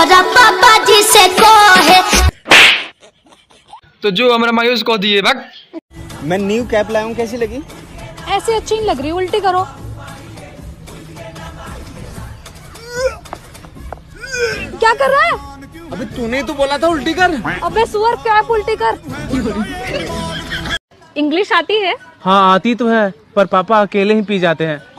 तोहरा पापा जी से कहे। तो जो हमारा मायूस कह दिए भाग। मैं न्यू कैप लाया हूँ, कैसी लगी? ऐसे अच्छी नहीं लग रही, उल्टी करो। क्या कर रहा है? अबे तूने तो बोला था उल्टी कर। अबे सुअर, कैप उल्टी कर। इंग्लिश आती है? हाँ आती तो है, पर पापा अकेले ही पी जाते हैं।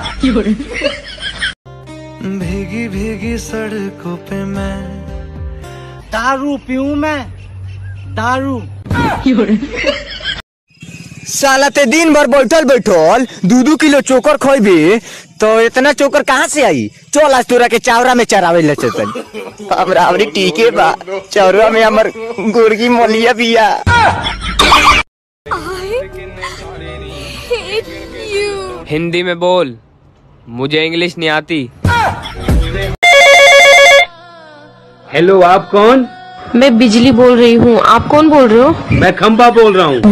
भीगी भीगी सड़कों पे मैं दारू पीऊं मैं, दारू। साला ते दिन भर बैठल बैठल 2-2 किलो चोकर खोइबे तो इतना चोकर कहाँ से आई? चल आज तोरा के चावरा में चरावे ले चलतन। हमरा आवरी टीके बा, चावरा में हमर गुर्गी मोलिया बिया। हिंदी में बोल, मुझे इंग्लिश नहीं आती। हेलो, आप कौन? मैं बिजली बोल रही हूँ, आप कौन बोल रहे हो? मैं खंबा बोल रहा हूँ।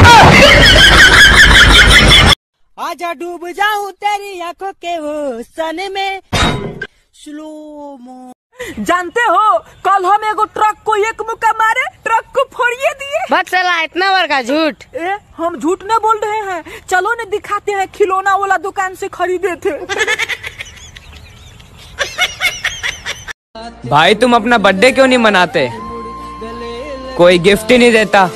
आजा डूब जाऊं तेरी आंखों के वो सन में स्लो मो। जानते हो कल हम एगो ट्रक को एक मुक्का मारे, ट्रक को फोड़िए दिए। बस चला, इतना बार का झूठ। हम झूठ न बोल रहे हैं, चलो न दिखाते हैं, खिलौना वाला दुकान से खरीदे थे। भाई तुम अपना बर्थडे क्यों नहीं मनाते? कोई गिफ्ट ही नहीं देता।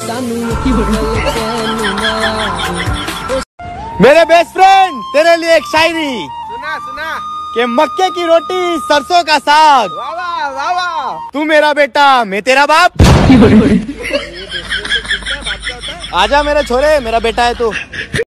मेरे बेस्ट फ्रेंड, तेरे लिए एक शायरी। सुना कि मक्के की रोटी सरसों का साग। वाह वाह वाह। तू मेरा बेटा, मैं तेरा बाप। आजा मेरे छोरे, मेरा बेटा है तू।